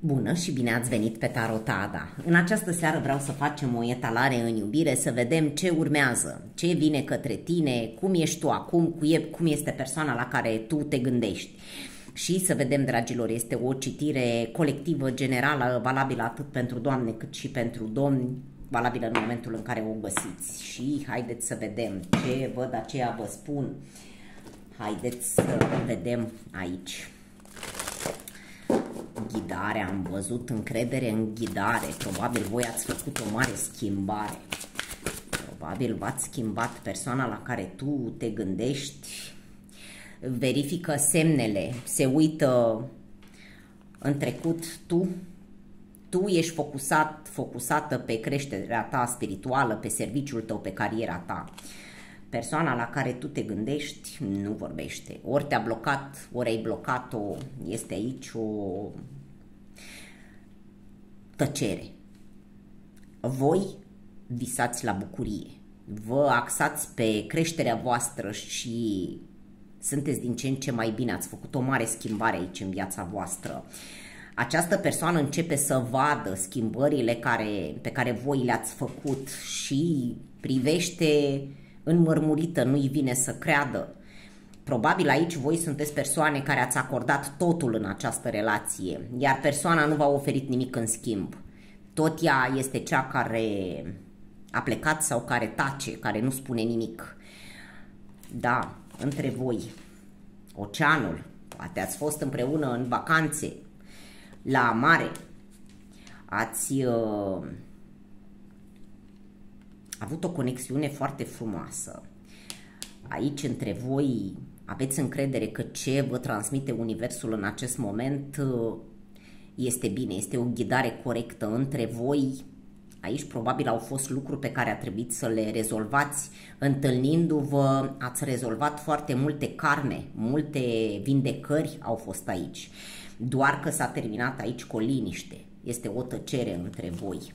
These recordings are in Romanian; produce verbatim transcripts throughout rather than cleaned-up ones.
Bună și bine ați venit pe Tarot Ada. În această seară vreau să facem o etalare în iubire, să vedem ce urmează, ce vine către tine, cum ești tu acum, cum este persoana la care tu te gândești. Și să vedem, dragilor, este o citire colectivă, generală, valabilă atât pentru doamne cât și pentru domni, valabilă în momentul în care o găsiți. Și haideți să vedem ce văd, aceea vă spun. Haideți să vedem aici. Ghidare, am văzut încredere în ghidare. Probabil voi ați făcut o mare schimbare. Probabil v-ați schimbat persoana la care tu te gândești. Verifică semnele, se uită în trecut tu. Tu ești focusat, focusată pe creșterea ta spirituală, pe serviciul tău, pe cariera ta. Persoana la care tu te gândești nu vorbește. Ori te-a blocat, ori ai blocat-o, este aici o tăcere. Voi visați la bucurie. Vă axați pe creșterea voastră și sunteți din ce în ce mai bine. Ați făcut o mare schimbare aici în viața voastră. Această persoană începe să vadă schimbările care, pe care voi le-ați făcut și privește înmărmurită, nu-i vine să creadă. Probabil aici voi sunteți persoane care ați acordat totul în această relație, iar persoana nu v-a oferit nimic în schimb. Tot ea este cea care a plecat sau care tace, care nu spune nimic. Da, între voi, oceanul, poate ați fost împreună în vacanțe, la mare, ați uh, avut o conexiune foarte frumoasă. Aici între voi aveți încredere că ce vă transmite Universul în acest moment uh, este bine, este o ghidare corectă între voi. Aici probabil au fost lucruri pe care a trebuit să le rezolvați. Întâlnindu-vă, ați rezolvat foarte multe karme, multe vindecări au fost aici. Doar că s-a terminat aici cu o liniște. Este o tăcere între voi.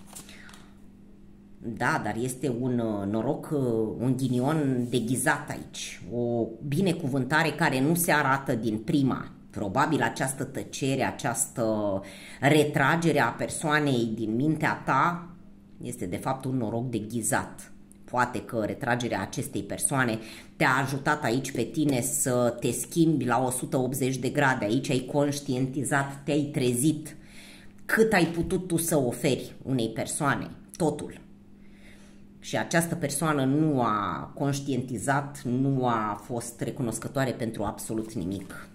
Da, dar este un noroc, un ghinion deghizat aici. O binecuvântare care nu se arată din prima. Probabil această tăcere, această retragere a persoanei din mintea ta este de fapt un noroc deghizat. Poate că retragerea acestei persoane te-a ajutat aici pe tine să te schimbi la o sută optzeci de grade. Aici ai conștientizat, te-ai trezit cât ai putut tu să oferi unei persoane, totul. Și această persoană nu a conștientizat, nu a fost recunoscătoare pentru absolut nimic.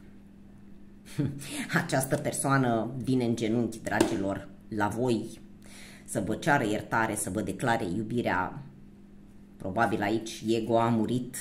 Această persoană vine în genunchi, dragilor, la voi să vă ceară iertare, să vă declare iubirea. Probabil aici ego a murit.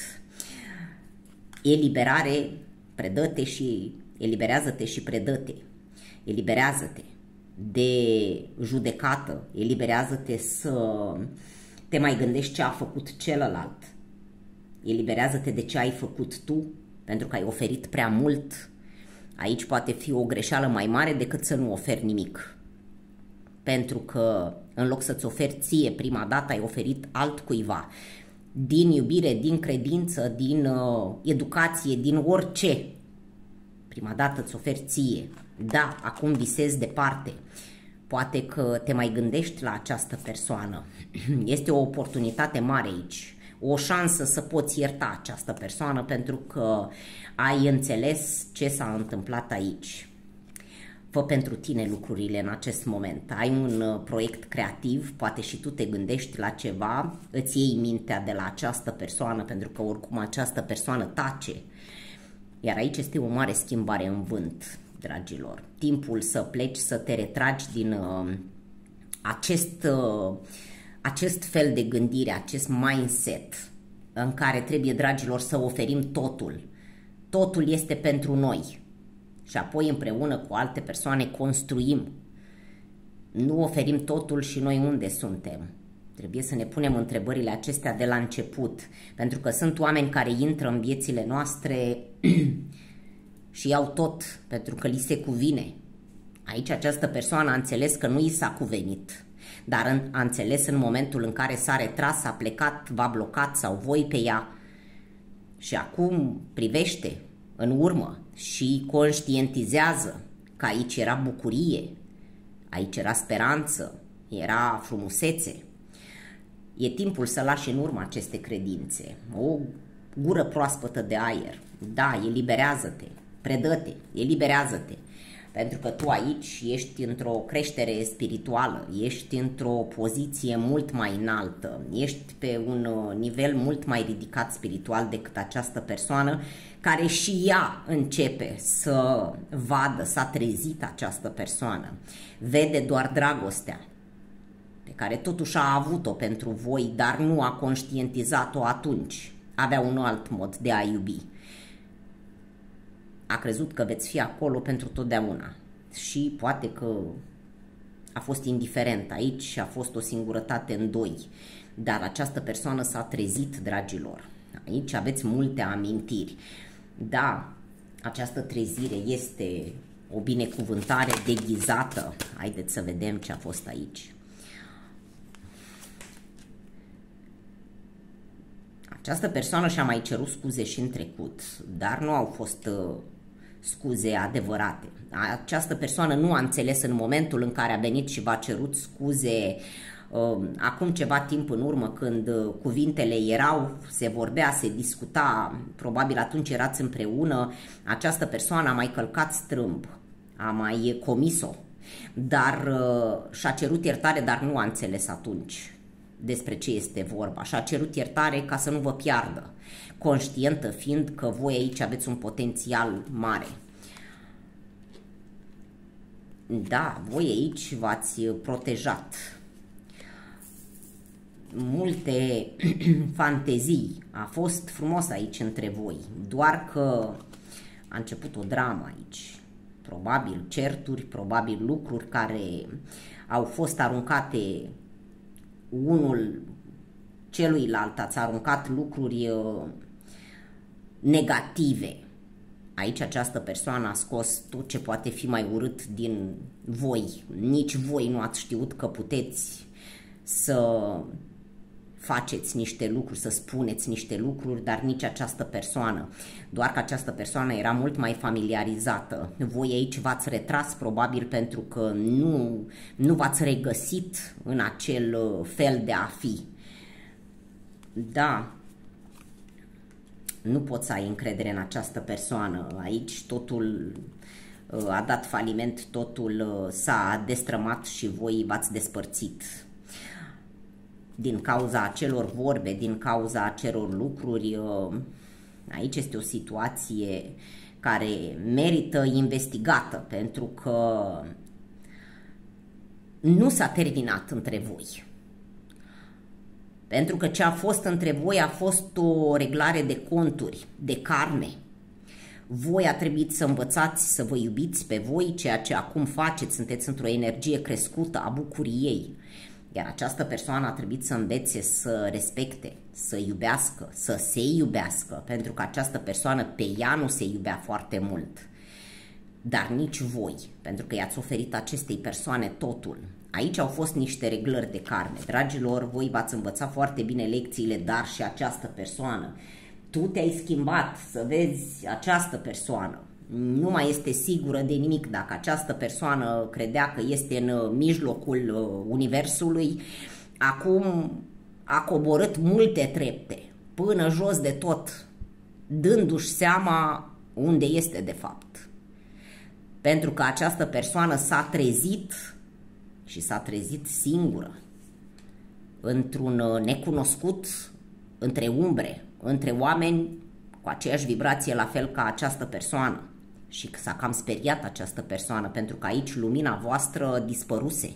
Eliberare, predă-te și eliberează-te și predă-te. Eliberează-te de judecată, eliberează-te să te mai gândești ce a făcut celălalt. Eliberează-te de ce ai făcut tu, pentru că ai oferit prea mult. Aici poate fi o greșeală mai mare decât să nu oferi nimic. Pentru că în loc să-ți oferi ție prima dată, ai oferit altcuiva. Din iubire, din credință, din uh, educație, din orice. Prima dată îți oferi ție. Da, acum visezi departe. Poate că te mai gândești la această persoană. Este o oportunitate mare aici. O șansă să poți ierta această persoană pentru că ai înțeles ce s-a întâmplat aici. Fă pentru tine lucrurile în acest moment. Ai un proiect creativ, poate și tu te gândești la ceva, îți iei mintea de la această persoană pentru că oricum această persoană tace. Iar aici este o mare schimbare în vânt, dragilor. Timpul să pleci, să te retragi din uh, acest, uh, acest fel de gândire, acest mindset în care trebuie, dragilor, să oferim totul. Totul este pentru noi. Și apoi împreună cu alte persoane construim. Nu oferim totul și noi unde suntem? Trebuie să ne punem întrebările acestea de la început. Pentru că sunt oameni care intră în viețile noastre și iau tot pentru că li se cuvine. Aici această persoană a înțeles că nu i s-a cuvenit. Dar a înțeles în momentul în care s-a retras, a plecat, v-a blocat sau voi pe ea. Și acum privește în urmă și conștientizează că aici era bucurie, Aici era speranță, era frumusețe. E timpul să lași în urmă aceste credințe. O gură proaspătă de aer. Da, eliberează-te, predă-te, eliberează-te. Pentru că tu aici ești într-o creștere spirituală, ești într-o poziție mult mai înaltă, ești pe un nivel mult mai ridicat spiritual decât această persoană, care și ea începe să vadă, s-a trezit această persoană. Vede doar dragostea pe care totuși a avut-o pentru voi, dar nu a conștientizat-o atunci. Avea un alt mod de a iubi. A crezut că veți fi acolo pentru totdeauna și poate că a fost indiferent aici și a fost o singurătate în doi, dar această persoană s-a trezit, dragilor. Aici aveți multe amintiri. Da, această trezire este o binecuvântare deghizată. Haideți să vedem ce a fost aici. Această persoană și-a mai cerut scuze și în trecut, dar nu au fost uh, scuze adevărate. Această persoană nu a înțeles în momentul în care a venit și v-a cerut scuze uh, acum ceva timp în urmă, când uh, cuvintele erau, se vorbea, se discuta, probabil atunci erați împreună, această persoană a mai călcat strâmb, a mai comis-o, dar uh, și-a cerut iertare, dar nu a înțeles atunci despre ce este vorba și a cerut iertare ca să nu vă piardă, conștientă fiind că voi aici aveți un potențial mare. Da, voi aici v-ați protejat. Multe fantezii, a fost frumos aici între voi, doar că a început o dramă aici. Probabil certuri, probabil lucruri care au fost aruncate unul celuilalt, ați aruncat lucruri uh, negative. Aici această persoană a scos tot ce poate fi mai urât din voi. Nici voi nu ați știut că puteți să faceți niște lucruri, să spuneți niște lucruri, dar nici această persoană. Doar că această persoană era mult mai familiarizată. Voi aici v-ați retras probabil pentru că nu, nu v-ați regăsit în acel fel de a fi. Da, nu poți să ai încredere în această persoană. Aici totul a dat faliment, totul s-a destrămat și voi v-ați despărțit. Din cauza acelor vorbe, din cauza acelor lucruri, aici este o situație care merită investigată, pentru că nu s-a terminat între voi. Pentru că ce a fost între voi a fost o reglare de conturi, de karme. Voi a trebuit să învățați să vă iubiți pe voi, ceea ce acum faceți, sunteți într-o energie crescută a bucuriei. Iar această persoană a trebuit să învețe să respecte, să iubească, să se iubească, pentru că această persoană pe ea nu se iubea foarte mult. Dar nici voi, pentru că i-ați oferit acestei persoane totul. Aici au fost niște reglări de karme. Dragilor, voi v-ați învățat foarte bine lecțiile, dar și această persoană. Tu te-ai schimbat să vezi această persoană. Nu mai este sigură de nimic. Dacă această persoană credea că este în mijlocul universului, acum a coborât multe trepte, până jos de tot, dându-și seama unde este de fapt. Pentru că această persoană s-a trezit și s-a trezit singură, într-un necunoscut, între umbre, între oameni cu aceeași vibrație la fel ca această persoană. Și s-a cam speriat această persoană, pentru că aici lumina voastră dispăruse.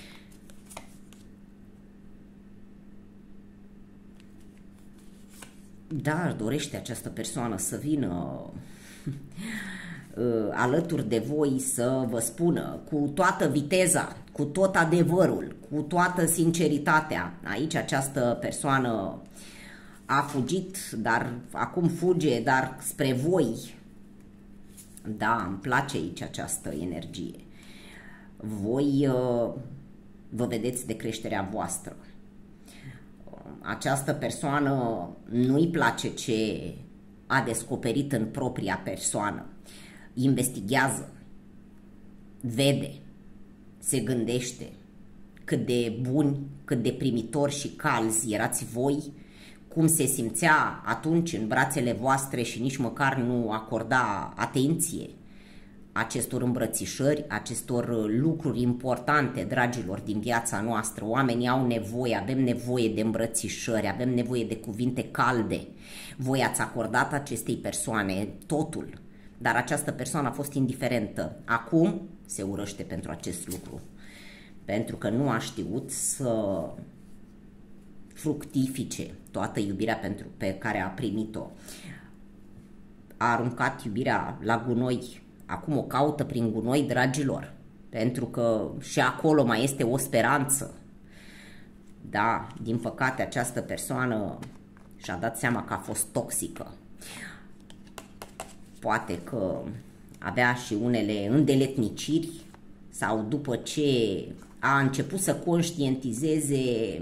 Da, își dorește această persoană să vină alături de voi, să vă spună cu toată viteza, cu tot adevărul, cu toată sinceritatea. Aici această persoană a fugit, dar acum fuge, dar spre voi. Da, îmi place aici această energie. Voi uh, vă vedeți de creșterea voastră. Această persoană nu-i place ce a descoperit în propria persoană. Investigează, vede, se gândește cât de buni, cât de primitori și calzi erați voi, cum se simțea atunci în brațele voastre și nici măcar nu acorda atenție acestor îmbrățișări, acestor lucruri importante, dragilor, din viața noastră. Oamenii au nevoie, avem nevoie de îmbrățișări, avem nevoie de cuvinte calde. Voi ați acordat acestei persoane totul, dar această persoană a fost indiferentă. Acum se urăște pentru acest lucru, pentru că nu a știut să fructifice toată iubirea pentru, pe care a primit-o. A aruncat iubirea la gunoi. Acum o caută prin gunoi, dragilor, pentru că și acolo mai este o speranță. Da, din păcate această persoană și-a dat seama că a fost toxică. Poate că avea și unele îndeletniciri sau după ce a început să conștientizeze,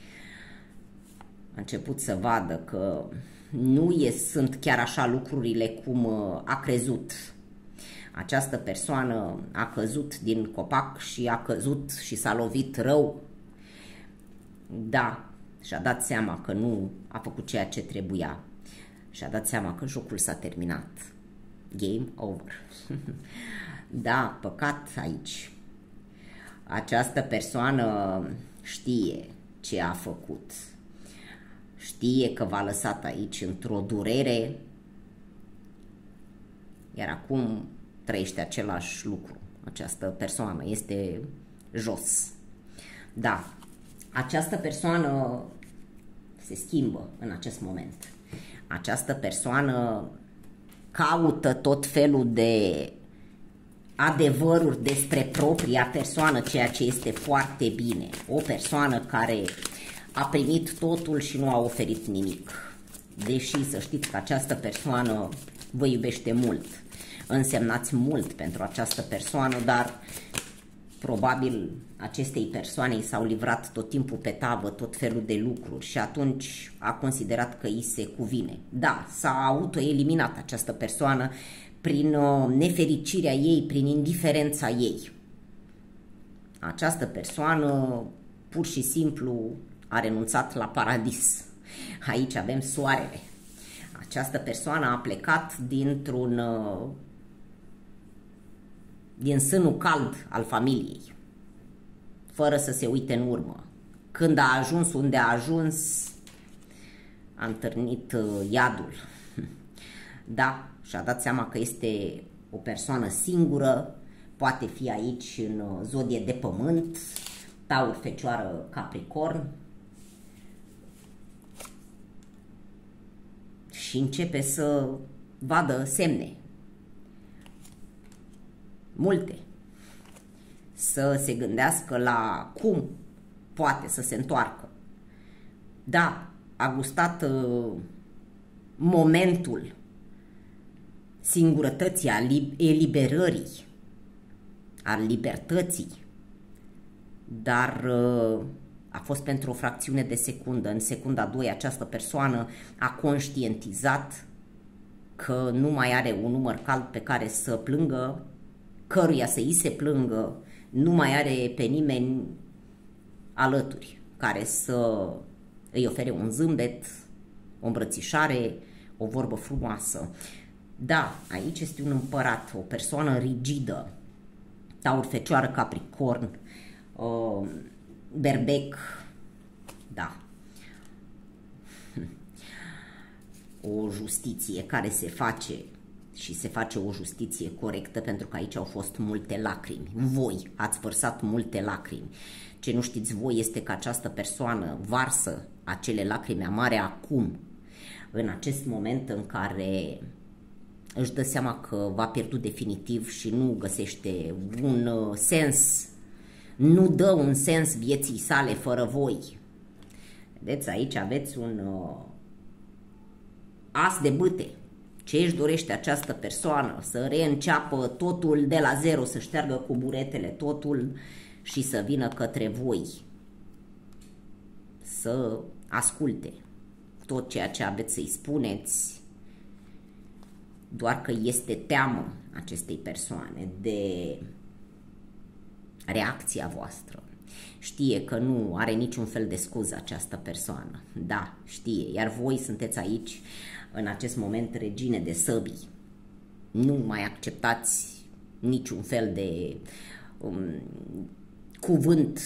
a început să vadă că nu e, sunt chiar așa lucrurile cum a crezut. Această persoană a căzut din copac și a căzut și s-a lovit rău. Da, și-a dat seama că nu a făcut ceea ce trebuia. Și-a dat seama că jocul s-a terminat. Game over. Da, păcat aici. Această persoană știe ce a făcut. Știe că v-a lăsat aici într-o durere, iar acum trăiește același lucru. Această persoană este jos. Da, această persoană se schimbă în acest moment. Această persoană caută tot felul de adevăruri despre propria persoană, ceea ce este foarte bine. O persoană care a primit totul și nu a oferit nimic. Deși să știți că această persoană vă iubește mult. Însemnați mult pentru această persoană, dar probabil acestei persoane i s-au livrat tot timpul pe tavă tot felul de lucruri și atunci a considerat că îi se cuvine. Da, s-a autoeliminat această persoană prin nefericirea ei, prin indiferența ei. Această persoană pur și simplu a renunțat la paradis. Aici avem soarele. Această persoană a plecat dintr-un din sânul cald al familiei, fără să se uite în urmă. Când a ajuns unde a ajuns, a întâlnit iadul. Da, și-a dat seama că este o persoană singură, poate fi aici în zodie de pământ, Taur, Fecioară, Capricorn, și începe să vadă semne, multe, să se gândească la cum poate să se întoarcă. Da, a gustat uh, momentul singurătății, a eliberării, a libertății, dar uh, a fost pentru o fracțiune de secundă. În secunda doi această persoană a conștientizat că nu mai are un număr cald pe care să plângă, căruia să îi se plângă, nu mai are pe nimeni alături care să îi ofere un zâmbet, o îmbrățișare, o vorbă frumoasă. Da, aici este un împărat, o persoană rigidă, Taur, Fecioară, Capricorn, uh, berbec, da, o justiție care se face și se face o justiție corectă, pentru că aici au fost multe lacrimi. Voi ați vărsat multe lacrimi. Ce nu știți voi este că această persoană varsă acele lacrimi amare acum, în acest moment în care își dă seama că v-a pierdut definitiv și nu găsește un sens, nu dă un sens vieții sale fără voi. Vedeți, aici aveți un uh, as de bâte. Ce își dorește această persoană? Să reînceapă totul de la zero, să șteargă cu buretele totul și să vină către voi. Să asculte tot ceea ce aveți să-i spuneți, doar că este teamă acestei persoane de reacția voastră. Știe că nu are niciun fel de scuză această persoană. Da, știe. Iar voi sunteți aici, în acest moment, regine de săbii. Nu mai acceptați niciun fel de um, cuvânt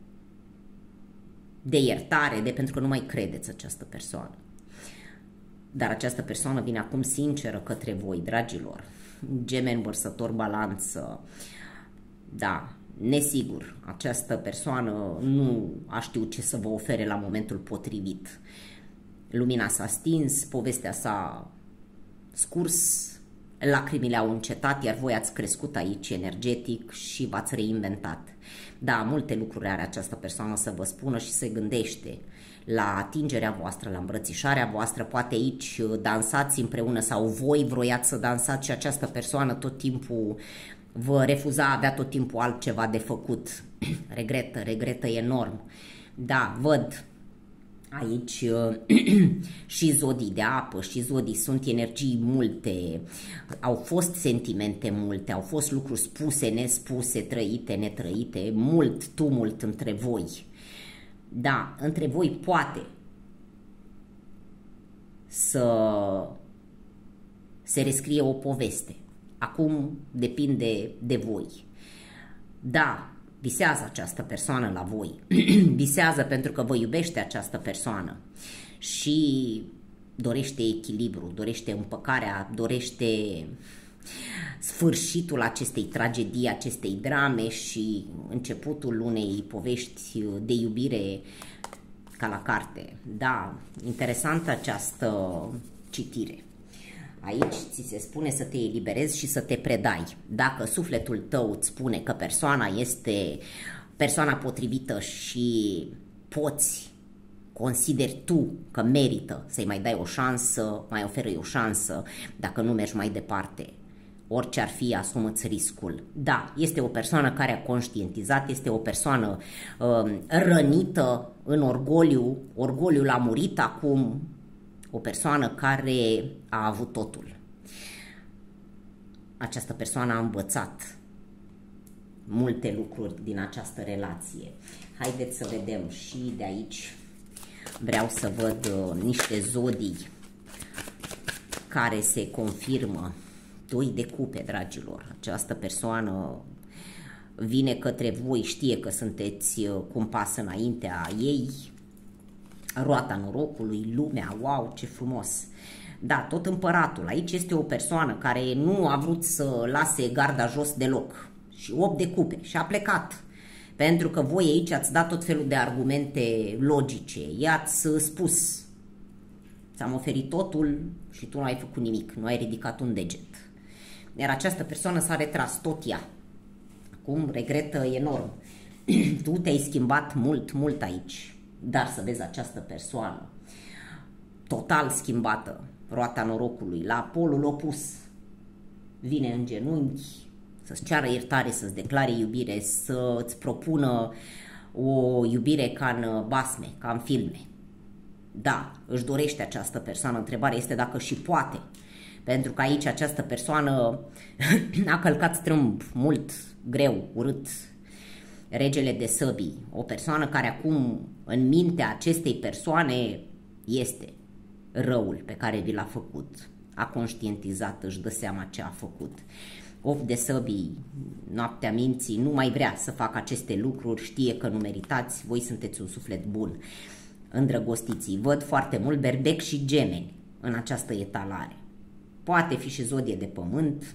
de iertare, de pentru că nu mai credeți această persoană. Dar această persoană vine acum sinceră către voi, dragilor. Gemeni, Vărsător, Balanță. Da, nesigur, această persoană nu a știut ce să vă ofere la momentul potrivit. Lumina s-a stins, povestea s-a scurs, lacrimile au încetat, iar voi ați crescut aici energetic și v-ați reinventat. Da, multe lucruri are această persoană să vă spună și se gândește la atingerea voastră, la îmbrățișarea voastră. Poate aici dansați împreună sau voi vroiați să dansați și această persoană tot timpul vă refuza, avea tot timpul altceva de făcut. Regretă, regretă enorm. Da, văd aici și zodii de apă și zodii sunt energii multe, au fost sentimente multe, au fost lucruri spuse, nespuse, trăite, netrăite, mult tumult între voi. Da, între voi poate să se rescrie o poveste. Acum depinde de voi. Da, visează această persoană la voi. Visează pentru că vă iubește această persoană și dorește echilibru, dorește împăcarea, dorește sfârșitul acestei tragedii, acestei drame și începutul unei povești de iubire ca la carte. Da, interesantă această citire. Aici ți se spune să te eliberezi și să te predai. Dacă sufletul tău îți spune că persoana este persoana potrivită și poți, consideri tu că merită să-i mai dai o șansă, mai oferă-i o șansă, dacă nu mergi mai departe. Orice ar fi, asumă-ți riscul. Da, este o persoană care a conștientizat, este o persoană uh, rănită în orgoliu, orgoliul a murit acum, o persoană care a avut totul. Această persoană a învățat multe lucruri din această relație. Haideți să vedem și de aici. Vreau să văd uh, niște zodii care se confirmă. Doi de cupe, dragilor. Această persoană vine către voi, știe că sunteți cu un pas înaintea ei. Roata norocului, lumea, wow, ce frumos. Da, tot împăratul. Aici este o persoană care nu a vrut să lase garda jos deloc. Și opt de cupe. Și a plecat. Pentru că voi aici ați dat tot felul de argumente logice. I-ați spus, ți-am oferit totul și tu nu ai făcut nimic. Nu ai ridicat un deget. Iar această persoană s-a retras, tot ea. Acum regretă enorm. Tu te-ai schimbat mult, mult aici. Dar să vezi această persoană total schimbată, roata norocului, la polul opus. Vine în genunchi să-ți ceară iertare, să-ți declare iubire, să-ți propună o iubire ca în basme, ca în filme. Da, își dorește această persoană. Întrebarea este dacă și poate. Pentru că aici această persoană a călcat strâmb, mult, greu, urât. Regele de săbii, o persoană care acum în mintea acestei persoane este răul pe care vi l-a făcut. A conștientizat, își dă seama ce a făcut. Opt de săbii, noaptea minții, nu mai vrea să facă aceste lucruri, știe că nu meritați, voi sunteți un suflet bun. Îndrăgostiții, văd foarte mult berbec și gemeni în această etalare. Poate fi și zodie de pământ,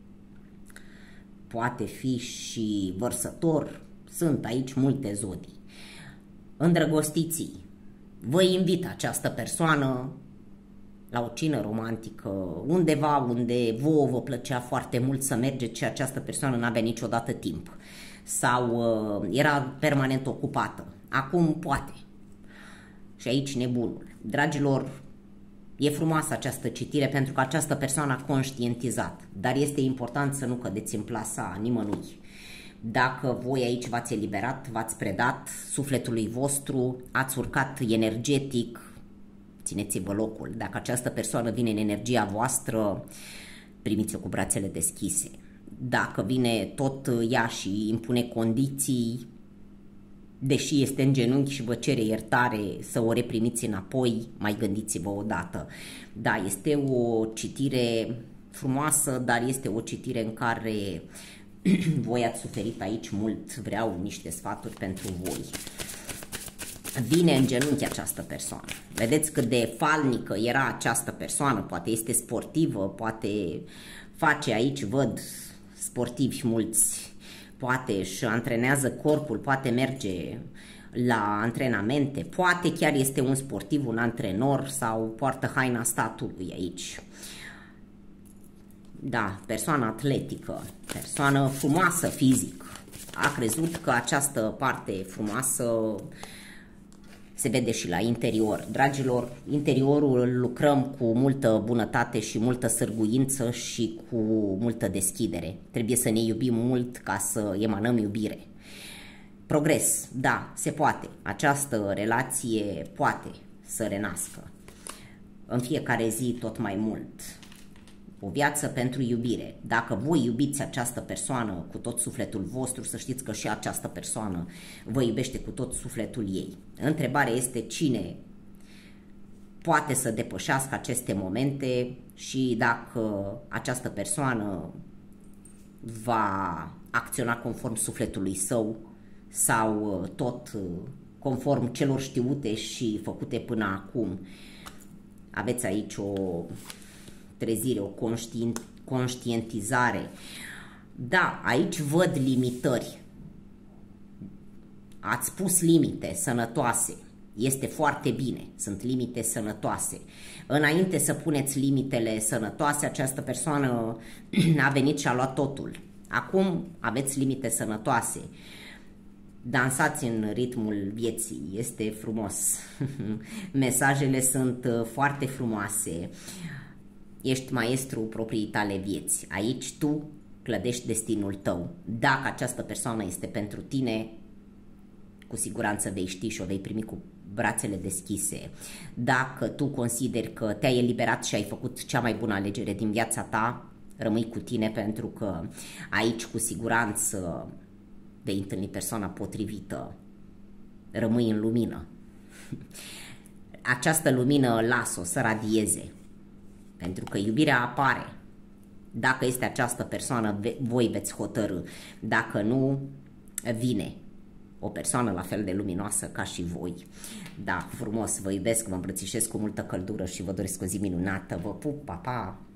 poate fi și vărsător, sunt aici multe zodii. Îndrăgostiții, vă invit această persoană la o cină romantică, undeva unde vouă vă plăcea foarte mult să mergeți și această persoană n-avea niciodată timp sau uh, era permanent ocupată. Acum poate. Și aici nebunul. Dragilor, e frumoasă această citire pentru că această persoană a conștientizat, dar este important să nu cădeți în plasa nimănui. Dacă voi aici v-ați eliberat, v-ați predat sufletului vostru, ați urcat energetic, țineți-vă locul. Dacă această persoană vine în energia voastră, primiți-o cu brațele deschise. Dacă vine tot ea și impune condiții, deși este în genunchi și vă cere iertare, să o reprimiți înapoi, mai gândiți-vă odată. Da, este o citire frumoasă, dar este o citire în care voi ați suferit aici mult. Vreau niște sfaturi pentru voi. Vine în genunchi această persoană. Vedeți cât de falnică era această persoană. Poate este sportivă, poate face aici, văd sportivi mulți, poate își antrenează corpul, poate merge la antrenamente, poate chiar este un sportiv, un antrenor sau poartă haina statului aici. Da, persoană atletică, persoană frumoasă fizic. A crezut că această parte frumoasă se vede și la interior. Dragilor, interiorul lucrăm cu multă bunătate și multă sârguință și cu multă deschidere. Trebuie să ne iubim mult ca să emanăm iubire. Progres, da, se poate. Această relație poate să renască. În fiecare zi tot mai mult. O viață pentru iubire. Dacă voi iubiți această persoană cu tot sufletul vostru, să știți că și această persoană vă iubește cu tot sufletul ei. Întrebarea este cine poate să depășească aceste momente și dacă această persoană va acționa conform sufletului său sau tot conform celor știute și făcute până acum. Aveți aici o trezire, o conștient, conștientizare. Da, aici văd limitări. Ați pus limite sănătoase. Este foarte bine. Sunt limite sănătoase. Înainte să puneți limitele sănătoase, această persoană a venit și a luat totul. Acum aveți limite sănătoase. Dansați în ritmul vieții. Este frumos. Mesajele sunt foarte frumoase. Ești maestru propriei tale vieți. Aici tu clădești destinul tău. Dacă această persoană este pentru tine, cu siguranță vei ști și o vei primi cu brațele deschise. Dacă tu consideri că te-ai eliberat și ai făcut cea mai bună alegere din viața ta, rămâi cu tine, pentru că aici cu siguranță vei întâlni persoana potrivită. Rămâi în lumină. Această lumină las-o să radieze. Pentru că iubirea apare. Dacă este această persoană, voi veți hotărâ. Dacă nu, vine o persoană la fel de luminoasă ca și voi. Da, frumos, vă iubesc, vă îmbrățișez cu multă căldură și vă doresc o zi minunată. Vă pup, pa, pa!